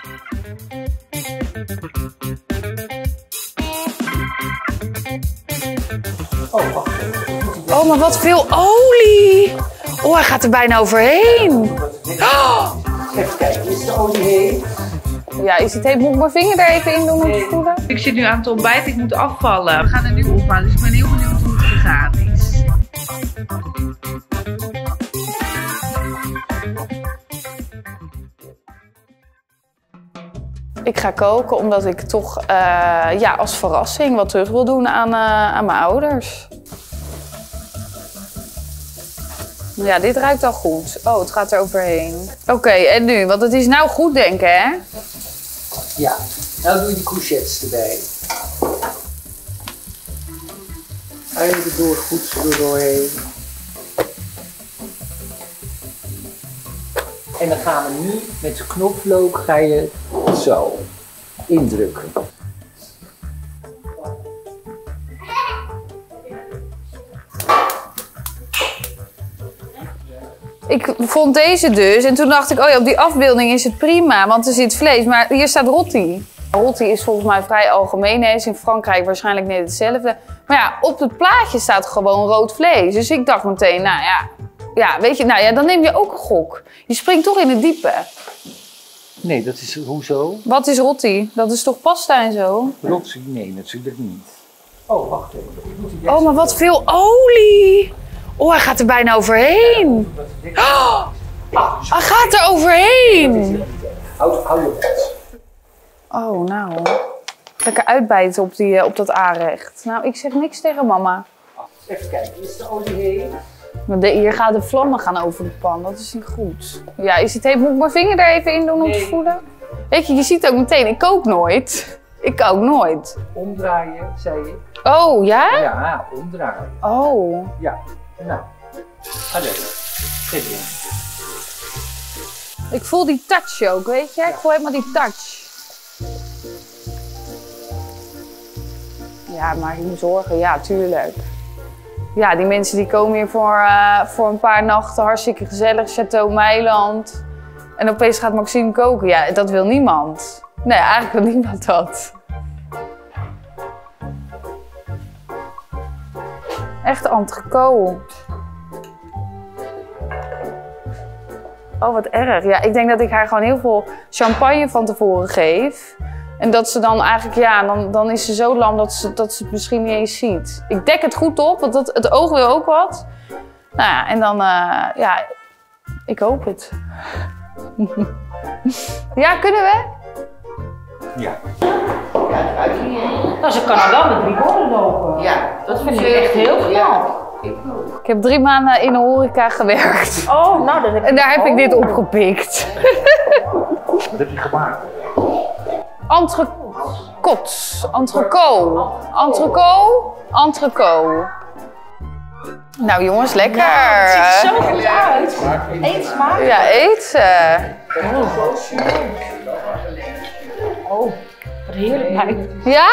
Oh, wacht even. Oh, maar wat veel olie. Oh, hij gaat er bijna overheen. Oh. Even kijken, is de olie heen? Ja, is het heet? Moet ik mijn vinger er even in doen om te voelen? Ik zit nu aan het ontbijt, ik moet afvallen. We gaan er nu ophalen, dus ik ben heel benieuwd hoe het gegaan is. Ik ga koken omdat ik toch ja, als verrassing wat terug wil doen aan mijn ouders. Ja, dit ruikt al goed. Oh, het gaat er overheen. Oké, en nu? Want het is nou goed denken, hè? Ja, nou doe je de courgettes erbij. Uien erdoor, goed er doorheen. En dan gaan we nu met de knoflook ga je zo indrukken. Ik vond deze dus en toen dacht ik, oh ja, op die afbeelding is het prima, want er zit vlees. Maar hier staat roti. Roti is volgens mij vrij algemeen, hè. Is in Frankrijk waarschijnlijk net hetzelfde. Maar ja, op het plaatje staat gewoon rood vlees. Dus ik dacht meteen, nou ja, weet je, nou ja, dan neem je ook een gok. Je springt toch in het diepe. Nee, dat is hoezo? Wat is roti? Dat is toch pasta en zo? Roti? Nee, natuurlijk niet. Oh, wacht even. Oh, maar wat veel olie. Oh, hij gaat er bijna overheen. Oh, hij gaat er overheen. Hou je bot. Oh, nou. Lekker uitbijten op dat aanrecht. Nou, ik zeg niks tegen mama. Even kijken, is de olie heen? Maar hier gaan de vlammen gaan over de pan. Dat is niet goed. Ja, is het heet? Moet ik mijn vinger er even in doen om te voelen? Weet je ziet ook meteen, ik kook nooit. Ik kook nooit. Omdraaien, zei ik. Oh, ja? Ja, omdraaien. Oh. Ja, nou. Allee, geef je. Ik voel die touch ook, weet je? Ik voel helemaal die touch. Ja, maak je me zorgen. Ja, tuurlijk. Ja, die mensen die komen hier voor een paar nachten. Hartstikke gezellig. Château Meiland. En opeens gaat Maxime koken. Ja, dat wil niemand. Nee, eigenlijk wil niemand dat. Echt entrecote. Oh, wat erg. Ja, ik denk dat ik haar gewoon heel veel champagne van tevoren geef. En dat ze dan eigenlijk, ja, dan is ze zo lam dat ze het misschien niet eens ziet. Ik dek het goed op, want het oog wil ook wat. Nou ja, en dan, ja, ik hoop het. Ja, kunnen we? Ja. Nou, ze kan al wel met 3 borden lopen. Ja, Dat vind ik echt heel knap. Ik heb 3 maanden in de horeca gewerkt. Oh, nou, dan heb En daar heb ik dit opgepikt. Wat heb je gemaakt? Entrecote. Nou jongens, lekker. het ziet er zo goed uit. Eet smaak. Ja, eet ze. Oh, wat heerlijk lijkt. Ja?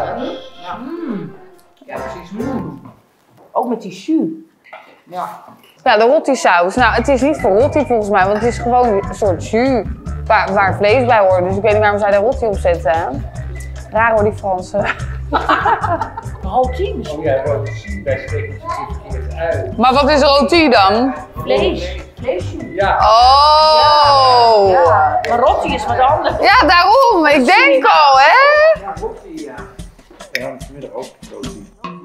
Ja, precies. Ook met die jus. Ja. Ja, de rotti saus. Nou, het is niet voor rotti volgens mij, want het is gewoon een soort jus waar vlees bij hoort. Dus ik weet niet waarom zij daar rotti op zetten. Raar hoor, die Fransen. Roti misschien. Oh ja, roti. Wij spreken het verkeerd uit. Maar wat is roti dan? Vlees. Vleesjus. Ja. Oh! Ja, maar roti is wat anders. Ja, daarom. Ik denk al, hè? Ja, roti, ja. En vanmiddag ook roti.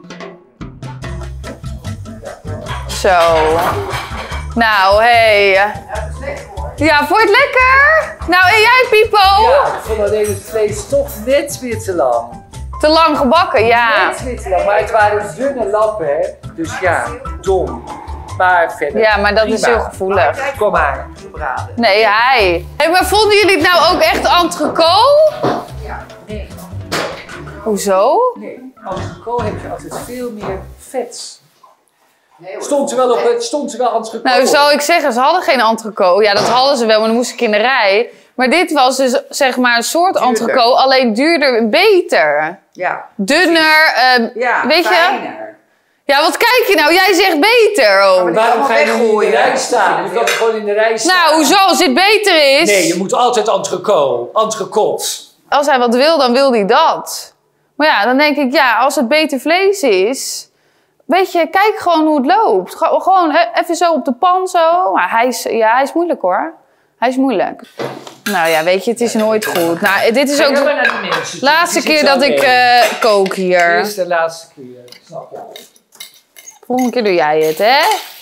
Zo. Nou, hé. Ja, vond je het lekker? Nou, en jij, Pipo? Ja, ik vond alleen het vlees toch net weer te lang. Te lang gebakken, ja. Net weer te lang, maar het waren dunne lappen, hè. Dus ja, dom. Maar verder. Ja, maar dat is prima. heel gevoelig. Kom maar. Gebraden. Nee, hij. Hey, maar vonden jullie het nou ook echt entrecote? Ja, nee. Hoezo? Nee, als entrecote heb je altijd veel meer vet. Nee, hoor. Stond er wel op, het stond er wel entrecote. Nou, zou ik zeggen, ze hadden geen entrecote. Ja, dat hadden ze wel, maar dan moest ik in de rij. Maar dit was dus zeg maar een soort Duurder. entrecote, alleen duurder en beter. Ja. Dunner, Ja, weet je? fijner. Ja, wat kijk je nou? Jij zegt beter ook. Waarom ga je niet in de rij staan? Je kan gewoon in de rij staan. Nou, hoezo? Als dit beter is... Nee, je moet altijd entrecote. Als hij wat wil, dan wil hij dat. Maar ja, dan denk ik, ja, als het beter vlees is... Weet je, kijk gewoon hoe het loopt. Gewoon even zo op de pan zo. Maar hij is moeilijk hoor. Hij is moeilijk. Nou ja, weet je, het is nooit goed. Nou, dit is ook de laatste keer dat ik kook hier. Dit is de laatste keer, snap je. Volgende keer doe jij het, hè?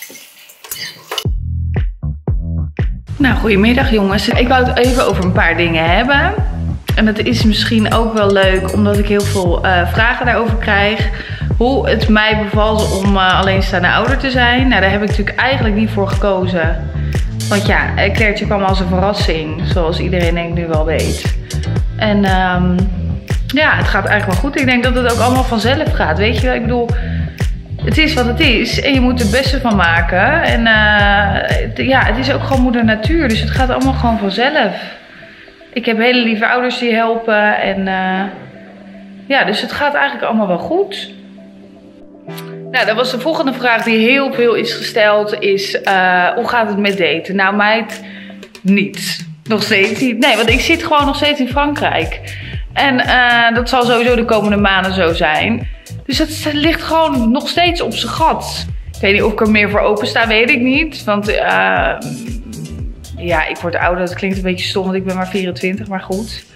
Nou, goedemiddag jongens. Ik wou het even over een paar dingen hebben. En dat is misschien ook wel leuk, omdat ik heel veel vragen daarover krijg. Hoe het mij bevalt om alleenstaande ouder te zijn. Nou, daar heb ik natuurlijk eigenlijk niet voor gekozen. Want ja, Clairtje kwam als een verrassing. Zoals iedereen denk ik nu wel weet. En ja, het gaat eigenlijk wel goed. Ik denk dat het ook allemaal vanzelf gaat. Weet je wel, ik bedoel... Het is wat het is en je moet er het beste van maken. En ja, het is ook gewoon moeder natuur. Dus het gaat allemaal gewoon vanzelf. Ik heb hele lieve ouders die helpen. En ja, dus het gaat eigenlijk allemaal wel goed. Nou, dat was de volgende vraag die heel veel is gesteld. Is, hoe gaat het met daten? Nou meid, niet. Nog steeds niet. Nee, want ik zit gewoon nog steeds in Frankrijk. En dat zal sowieso de komende maanden zo zijn. Dus het ligt gewoon nog steeds op zijn gat. Ik weet niet of ik er meer voor opensta, weet ik niet. Want ja, ik word ouder. Dat klinkt een beetje stom, want ik ben maar 24, maar goed.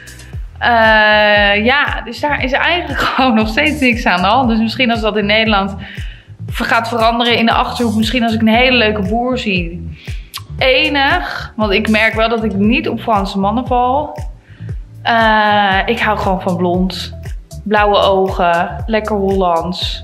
Ja, dus daar is eigenlijk gewoon nog steeds niks aan de hand. Dus misschien als dat in Nederland gaat veranderen in de Achterhoek. Misschien als ik een hele leuke boer zie. Enig. Want ik merk wel dat ik niet op Franse mannen val. Ik hou gewoon van blond. Blauwe ogen. Lekker Hollands.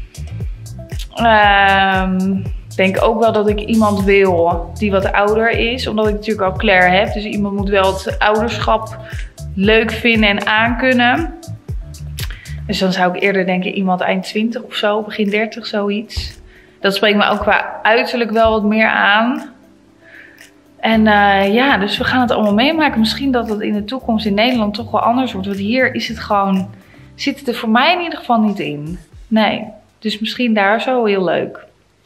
Ik denk ook wel dat ik iemand wil die wat ouder is. Omdat ik natuurlijk al Claire heb. Dus iemand moet wel het ouderschap leuk vinden en aankunnen. Dus dan zou ik eerder denken iemand eind 20 of zo. Begin 30, zoiets. Dat spreekt me ook qua uiterlijk wel wat meer aan. En ja, dus we gaan het allemaal meemaken. Misschien dat het in de toekomst in Nederland toch wel anders wordt. Want hier is het gewoon... Zit het er voor mij in ieder geval niet in. Nee. Dus misschien daar zo heel leuk.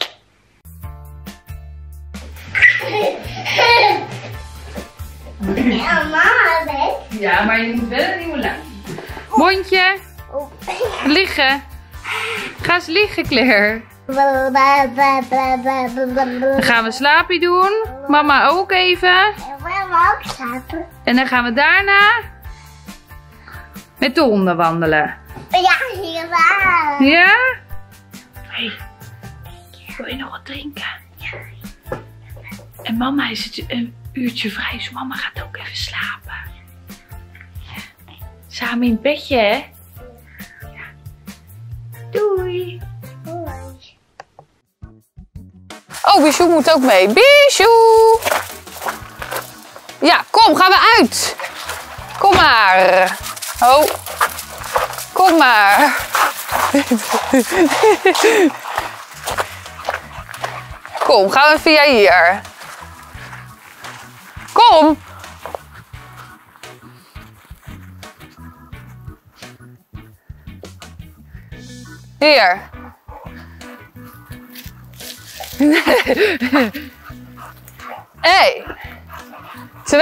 Ja, maar je moet wel een nieuwe lijn. Mondje. Liggen. Ga eens liggen, Claire. Dan gaan we slaapje doen. Mama ook even. En dan gaan we daarna met de honden wandelen. Ja, hierna. Ja? Hey, wil je nog wat drinken? Ja. En mama is het een uurtje vrij, dus mama gaat ook even slapen. Ja. Samen in het bedje, hè? Ja. Doei. Oh, Bijou moet ook mee. Bijou! Ja, kom, gaan we uit. Kom maar. Oh. Kom maar. Kom, gaan we via hier. Kom. Hier. 1, 2.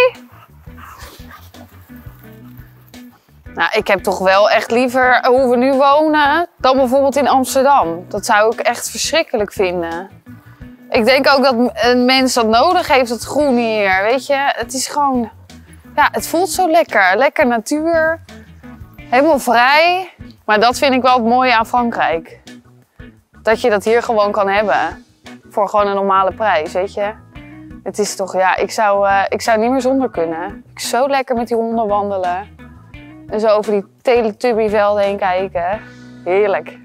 Nou, ik heb toch wel echt liever hoe we nu wonen dan bijvoorbeeld in Amsterdam. Dat zou ik echt verschrikkelijk vinden. Ik denk ook dat een mens dat nodig heeft, dat groen hier, weet je. Het is gewoon, ja, het voelt zo lekker. Lekker natuur, helemaal vrij. Maar dat vind ik wel het mooie aan Frankrijk. Dat je dat hier gewoon kan hebben. Voor gewoon een normale prijs, weet je. Het is toch, ja, ik zou niet meer zonder kunnen. Ik zo lekker met die honden wandelen. En zo over die Teletubbyvelden heen kijken. Heerlijk.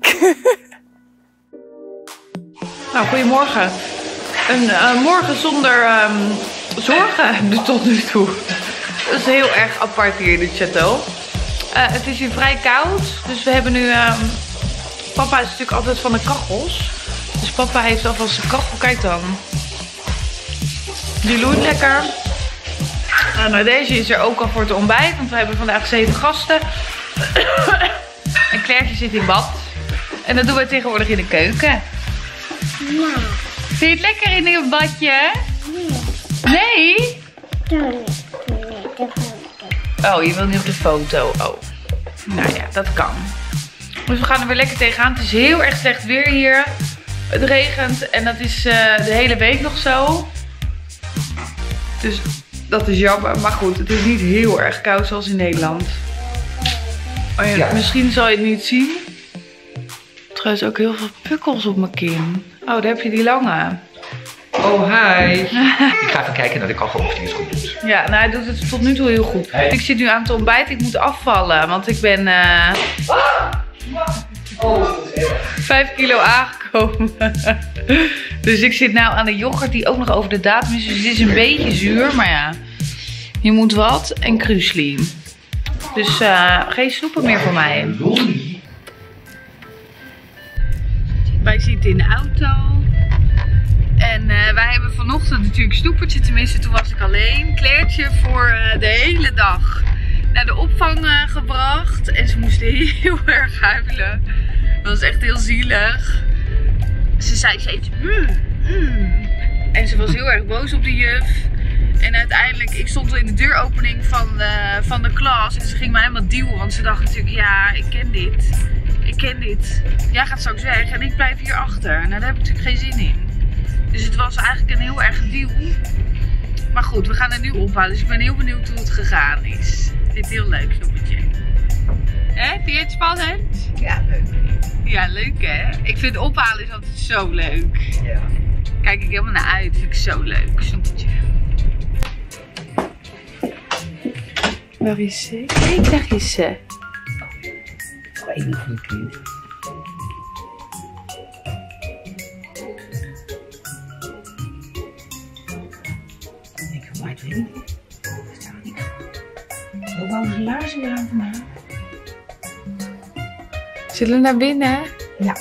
Nou, goedemorgen. Een morgen zonder zorgen tot nu toe. Dat is heel erg apart hier in het château. Het is hier vrij koud. Dus we hebben nu... Papa is natuurlijk altijd van de kachels. Dus papa heeft alvast een kachel. Kijk dan. Die loeit lekker. Nou, deze is er ook al voor het ontbijt. Want we hebben vandaag 7 gasten. En Clairtje zit in bad. En dat doen we tegenwoordig in de keuken. Nou, Vind je het lekker in een badje? Nee? Oh, je wil niet op de foto. Oh. Nou ja, dat kan. Dus we gaan er weer lekker tegenaan. Het is heel erg slecht weer hier. Het regent en dat is de hele week nog zo. Dus dat is jammer. Maar goed, het is niet heel erg koud zoals in Nederland. Oh ja, Ja. Misschien zal je het niet zien. Trouwens ook heel veel pukkels op mijn kin. Oh, daar heb je die lange. Oh, hi. Ik ga even kijken naar de kachel of die het goed doet. Ja, nou hij doet het tot nu toe heel goed. Hey. Ik zit nu aan het ontbijten. Ik moet afvallen, want ik ben Oh, 5 kilo aangekomen. Dus ik zit nou aan de yoghurt die ook nog over de datum is. Dus het is een beetje zuur, maar ja. Je moet wat en kruisli. Dus geen snoepen meer voor mij. Wij zitten in de auto. En wij hebben vanochtend natuurlijk snoepertje, tenminste toen was ik alleen. Kleertje voor de hele dag naar de opvang gebracht. En ze moest heel erg huilen. Dat was echt heel zielig. Ze zei steeds En ze was heel erg boos op de juf. En uiteindelijk, ik stond in de deuropening van de klas. En ze ging mij helemaal duwen, want ze dacht natuurlijk, ja, ik ken dit. Ik ken dit. Jij gaat straks weg en ik blijf hier achter. Nou, daar heb ik natuurlijk geen zin in. Dus het was eigenlijk een heel erg deal. Maar goed, we gaan er nu ophalen. Dus ik ben heel benieuwd hoe het gegaan is. Ik vind het heel leuk, snoepertje. Hè? Vind je het spannend? Ja, leuk. Ja, leuk hè? Ik vind ophalen is altijd zo leuk. Ja. Kijk ik helemaal naar uit. Vind ik zo leuk, snoepertje. Waar is ze? Kijk, daar is ze. Nog één van de kind. Ik van mij weet ik niet. Dat staat niet. Hoe wou ze laarzen weer aan vandaag? Zullen we naar binnen? Ja.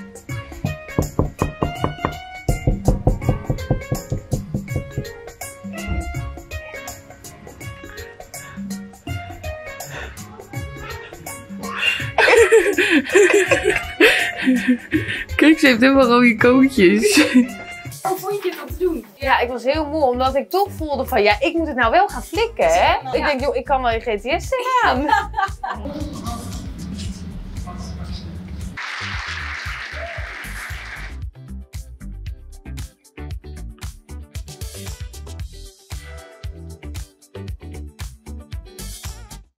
Kijk, ze heeft helemaal rode kootjes. Hoe vond je het om te doen? Ja, ik was heel moe, omdat ik toch voelde van, ja, ik moet het nou wel gaan flikken, hè? Ik denk, joh, ik kan wel in GTS tegenaan.